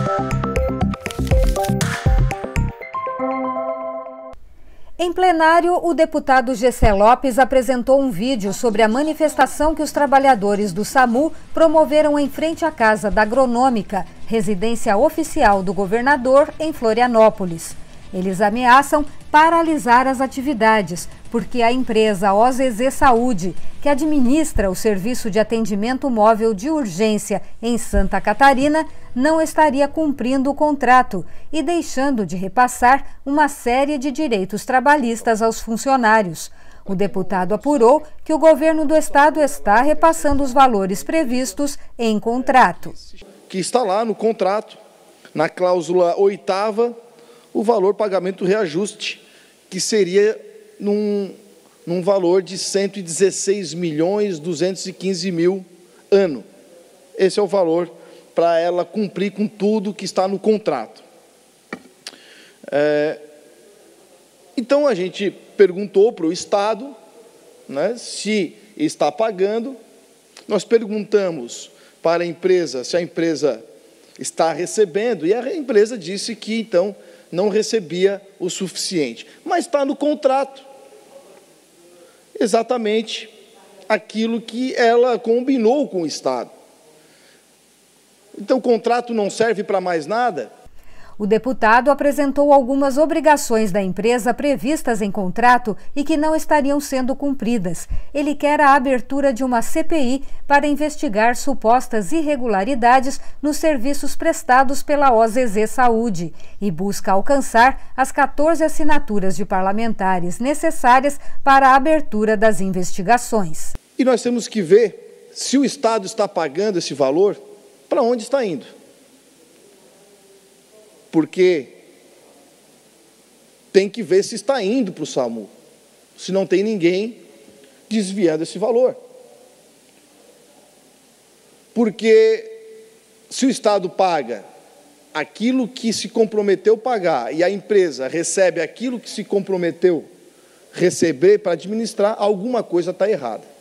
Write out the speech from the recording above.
Em plenário, o deputado Gessé Lopes apresentou um vídeo sobre a manifestação que os trabalhadores do SAMU promoveram em frente à Casa da Agronômica, residência oficial do governador em Florianópolis. Eles ameaçam paralisar as atividades, porque a empresa OZZ Saúde, que administra o serviço de atendimento móvel de urgência em Santa Catarina, não estaria cumprindo o contrato e deixando de repassar uma série de direitos trabalhistas aos funcionários. O deputado apurou que o governo do estado está repassando os valores previstos em contrato. Que está lá no contrato, na cláusula 8ª, o valor pagamento reajuste, que seria num valor de 116.215.000 ano. Esse é o valor para ela cumprir com tudo que está no contrato. Então, a gente perguntou para o Estado, né, se está pagando. Nós perguntamos para a empresa se a empresa está recebendo, e a empresa disse que, então, não recebia o suficiente. Mas está no contrato. Exatamente aquilo que ela combinou com o Estado. Então, o contrato não serve para mais nada? O deputado apresentou algumas obrigações da empresa previstas em contrato e que não estariam sendo cumpridas. Ele quer a abertura de uma CPI para investigar supostas irregularidades nos serviços prestados pela OZZ Saúde e busca alcançar as 14 assinaturas de parlamentares necessárias para a abertura das investigações. E nós temos que ver se o Estado está pagando esse valor, para onde está indo. Porque tem que ver se está indo para o SAMU, se não tem ninguém desviando esse valor. Porque se o Estado paga aquilo que se comprometeu a pagar e a empresa recebe aquilo que se comprometeu a receber para administrar, alguma coisa está errada.